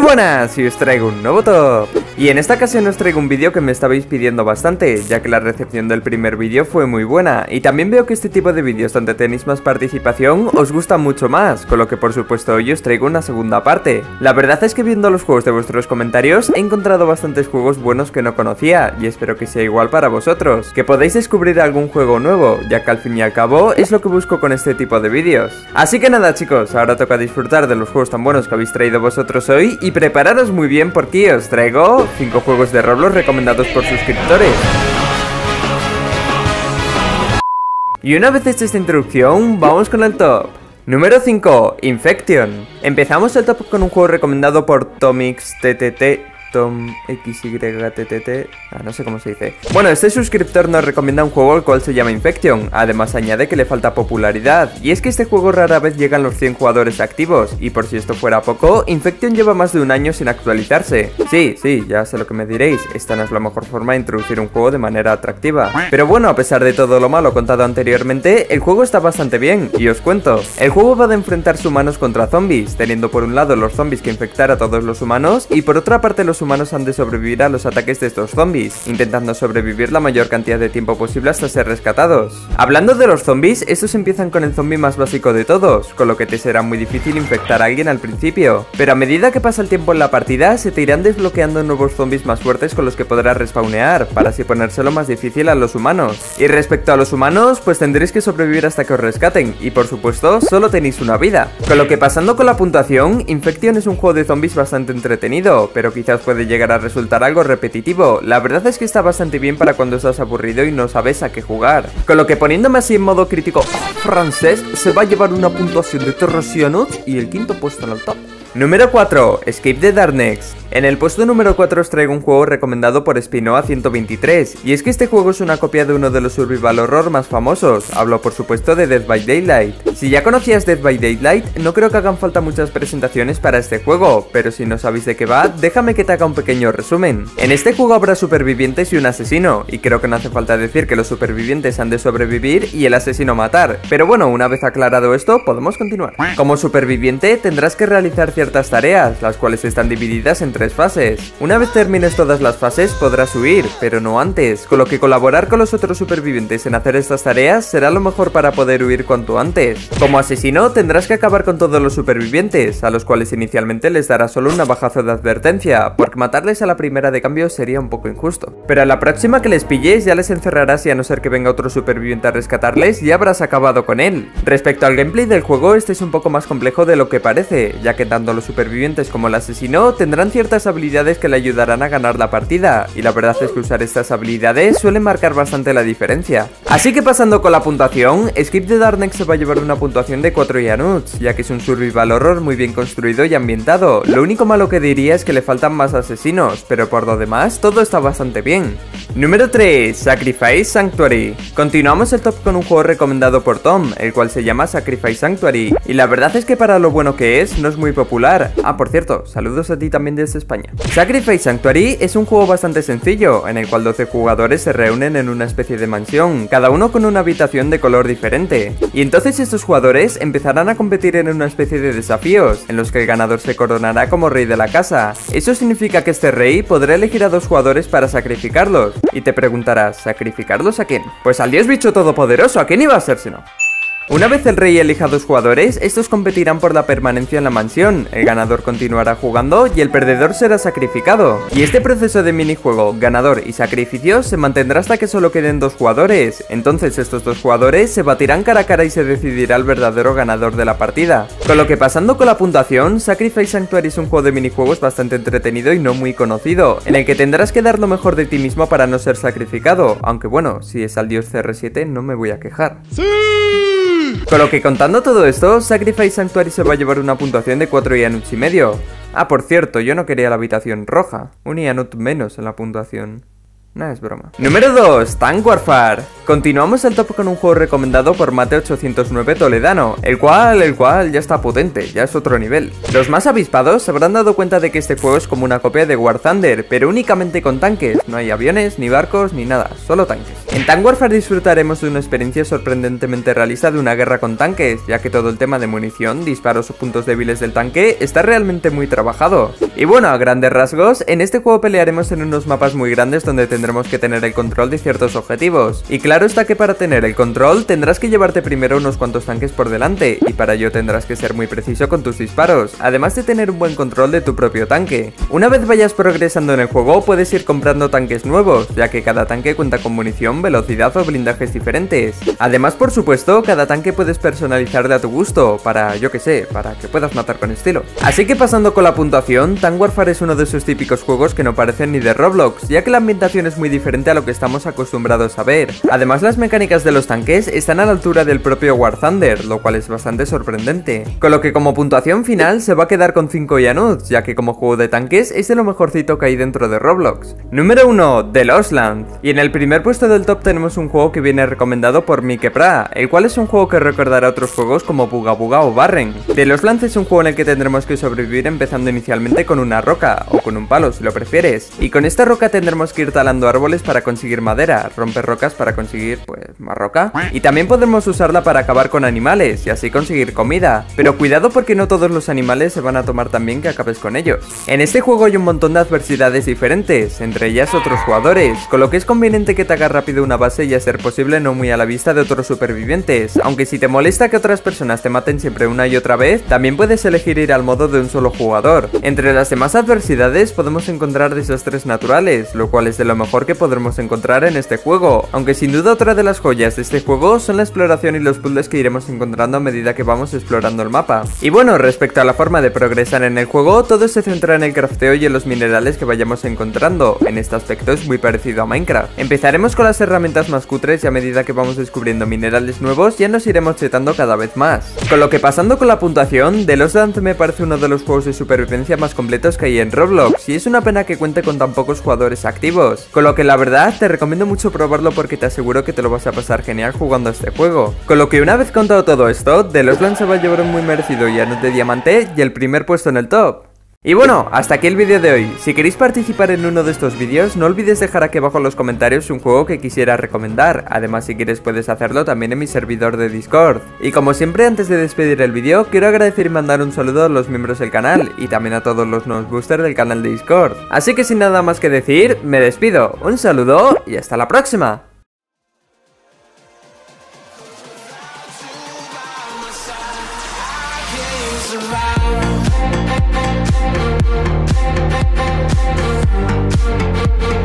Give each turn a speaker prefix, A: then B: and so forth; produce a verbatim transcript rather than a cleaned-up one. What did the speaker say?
A: buenas, y os traigo un nuevo top. Y en esta ocasión os traigo un vídeo que me estabais pidiendo bastante, ya que la recepción del primer vídeo fue muy buena. Y también veo que este tipo de vídeos donde tenéis más participación os gustan mucho más, con lo que por supuesto hoy os traigo una segunda parte. La verdad es que viendo los juegos de vuestros comentarios he encontrado bastantes juegos buenos que no conocía, y espero que sea igual para vosotros, que podáis descubrir algún juego nuevo, ya que al fin y al cabo es lo que busco con este tipo de vídeos. Así que nada chicos, ahora toca disfrutar de los juegos tan buenos que habéis traído vosotros hoy y prepararos muy bien porque os traigo cinco juegos de Roblox recomendados por suscriptores. Y una vez hecha esta introducción, vamos con el top. Número cinco, Infection. Empezamos el top con un juego recomendado por TomXTTT. Tom X Y T T T, ah, no sé cómo se dice. Bueno, este suscriptor nos recomienda un juego el cual se llama Infection. Además añade que le falta popularidad, y es que este juego rara vez llegan los cien jugadores activos. Y por si esto fuera poco, Infection lleva más de un año sin actualizarse. Sí, sí, ya sé lo que me diréis, esta no es la mejor forma de introducir un juego de manera atractiva. Pero bueno, a pesar de todo lo malo contado anteriormente, el juego está bastante bien, y os cuento. El juego va de enfrentarse humanos contra zombies, teniendo por un lado los zombies que infectar a todos los humanos, y por otra parte los humanos han de sobrevivir a los ataques de estos zombies, intentando sobrevivir la mayor cantidad de tiempo posible hasta ser rescatados. Hablando de los zombies, estos empiezan con el zombie más básico de todos, con lo que te será muy difícil infectar a alguien al principio, pero a medida que pasa el tiempo en la partida se te irán desbloqueando nuevos zombies más fuertes con los que podrás respawnear, para así ponérselo más difícil a los humanos. Y respecto a los humanos, pues tendréis que sobrevivir hasta que os rescaten, y por supuesto, solo tenéis una vida. Con lo que pasando con la puntuación, Infection es un juego de zombies bastante entretenido, pero quizás puede llegar a resultar algo repetitivo. La verdad es que está bastante bien para cuando estás aburrido y no sabes a qué jugar. Con lo que poniéndome así en modo crítico francés, se va a llevar una puntuación de Terrosianos y el quinto puesto en el top. Número cuatro, Escape the Darkness. En el puesto número cuatro os traigo un juego recomendado por Spinoa ciento veintitrés, y es que este juego es una copia de uno de los survival horror más famosos. Hablo por supuesto de Dead by Daylight. Si ya conocías Dead by Daylight, no creo que hagan falta muchas presentaciones para este juego, pero si no sabéis de qué va, déjame que te haga un pequeño resumen. En este juego habrá supervivientes y un asesino, y creo que no hace falta decir que los supervivientes han de sobrevivir y el asesino matar, pero bueno, una vez aclarado esto, podemos continuar. Como superviviente tendrás que realizar ciertas tareas, las cuales están divididas en tres fases. Una vez termines todas las fases podrás huir, pero no antes, con lo que colaborar con los otros supervivientes en hacer estas tareas será lo mejor para poder huir cuanto antes. Como asesino tendrás que acabar con todos los supervivientes, a los cuales inicialmente les dará solo un navajazo de advertencia, porque matarles a la primera de cambio sería un poco injusto. Pero a la próxima que les pilles ya les encerrarás y a no ser que venga otro superviviente a rescatarles ya habrás acabado con él. Respecto al gameplay del juego, este es un poco más complejo de lo que parece, ya que tanto los supervivientes como el asesino tendrán ciertas habilidades que le ayudarán a ganar la partida, y la verdad es que usar estas habilidades suele marcar bastante la diferencia. Así que pasando con la puntuación, Escape the Darkness se va a llevar una puntuación de cuatro Yanuts, ya que es un survival horror muy bien construido y ambientado. Lo único malo que diría es que le faltan más asesinos, pero por lo demás todo está bastante bien. Número tres, Sacrifice Sanctuary. Continuamos el top con un juego recomendado por Tom, el cual se llama Sacrifice Sanctuary, y la verdad es que para lo bueno que es, no es muy popular. Ah, por cierto, saludos a ti también desde España. Sacrifice Sanctuary es un juego bastante sencillo, en el cual doce jugadores se reúnen en una especie de mansión, cada uno con una habitación de color diferente. Y entonces estos jugadores empezarán a competir en una especie de desafíos, en los que el ganador se coronará como rey de la casa. Eso significa que este rey podrá elegir a dos jugadores para sacrificarlos. Y te preguntarás, ¿sacrificarlos a quién? Pues al dios bicho todopoderoso, ¿a quién iba a ser si no? Una vez el rey elija a dos jugadores, estos competirán por la permanencia en la mansión, el ganador continuará jugando y el perdedor será sacrificado. Y este proceso de minijuego, ganador y sacrificio, se mantendrá hasta que solo queden dos jugadores. Entonces estos dos jugadores se batirán cara a cara y se decidirá el verdadero ganador de la partida. Con lo que pasando con la puntuación, Sacrifice Sanctuary es un juego de minijuegos bastante entretenido y no muy conocido, en el que tendrás que dar lo mejor de ti mismo para no ser sacrificado, aunque bueno, si es al dios C R siete no me voy a quejar. ¡Sí! Con lo que contando todo esto, Sacrifice Sanctuary se va a llevar una puntuación de cuatro Yanuts y medio. Ah, por cierto, yo no quería la habitación roja, un Yanut menos en la puntuación. No, es broma. Número dos, Tank Warfare. Continuamos el top con un juego recomendado por Mate ochocientos nueve Toledano, el cual, el cual ya está potente, ya es otro nivel. Los más avispados se habrán dado cuenta de que este juego es como una copia de War Thunder, pero únicamente con tanques. No hay aviones, ni barcos, ni nada, solo tanques. En Tank Warfare disfrutaremos de una experiencia sorprendentemente realista de una guerra con tanques, ya que todo el tema de munición, disparos o puntos débiles del tanque está realmente muy trabajado. Y bueno, a grandes rasgos, en este juego pelearemos en unos mapas muy grandes donde tendremos que tener el control de ciertos objetivos. Y claro está que para tener el control tendrás que llevarte primero unos cuantos tanques por delante, y para ello tendrás que ser muy preciso con tus disparos, además de tener un buen control de tu propio tanque. Una vez vayas progresando en el juego puedes ir comprando tanques nuevos, ya que cada tanque cuenta con munición, velocidad o blindajes diferentes. Además, por supuesto, cada tanque puedes personalizarle a tu gusto, para, yo que sé, para que puedas matar con estilo. Así que pasando con la puntuación, Tank Warfare es uno de esos típicos juegos que no parecen ni de Roblox, ya que la ambientación es muy diferente a lo que estamos acostumbrados a ver. Además, las mecánicas de los tanques están a la altura del propio War Thunder, lo cual es bastante sorprendente. Con lo que como puntuación final se va a quedar con cinco Yanuts, ya que como juego de tanques es de lo mejorcito que hay dentro de Roblox. Número uno, The Lost Lands. Y en el primer puesto del top tenemos un juego que viene recomendado por Mikepra, el cual es un juego que recordará a otros juegos como Buga Buga o Barren. The Lost Lands es un juego en el que tendremos que sobrevivir empezando inicialmente con una roca, o con un palo si lo prefieres, y con esta roca tendremos que ir talando árboles para conseguir madera, romper rocas para conseguir, pues, más roca, y también podremos usarla para acabar con animales y así conseguir comida, pero cuidado porque no todos los animales se van a tomar tan bien que acabes con ellos. En este juego hay un montón de adversidades diferentes, entre ellas otros jugadores, con lo que es conveniente que te hagas rápido una base y a ser posible no muy a la vista de otros supervivientes, aunque si te molesta que otras personas te maten siempre una y otra vez, también puedes elegir ir al modo de un solo jugador. Entre las demás adversidades podemos encontrar desastres naturales, lo cual es de lo mejor que podremos encontrar en este juego, aunque sin duda otra de las joyas de este juego son la exploración y los puzzles que iremos encontrando a medida que vamos explorando el mapa. Y bueno, respecto a la forma de progresar en el juego, todo se centra en el crafteo y en los minerales que vayamos encontrando. En este aspecto es muy parecido a Minecraft. Empezaremos con las herramientas más cutres y a medida que vamos descubriendo minerales nuevos ya nos iremos chetando cada vez más. Con lo que pasando con la puntuación, The Lost Lands me parece uno de los juegos de supervivencia más completos que hay en Roblox y es una pena que cuente con tan pocos jugadores activos, con lo que la verdad te recomiendo mucho probarlo porque te aseguro que te lo vas a pasar genial jugando a este juego. Con lo que una vez contado todo esto, The Lost Lands se va a llevar un muy merecido Yanut de diamante y el primer puesto en el top. Y bueno, hasta aquí el vídeo de hoy. Si queréis participar en uno de estos vídeos, no olvides dejar aquí abajo en los comentarios un juego que quisiera recomendar. Además, si quieres puedes hacerlo también en mi servidor de Discord. Y como siempre, antes de despedir el vídeo, quiero agradecer y mandar un saludo a los miembros del canal y también a todos los nuevos boosters del canal de Discord. Así que sin nada más que decir, me despido. Un saludo y hasta la próxima.
B: Survive.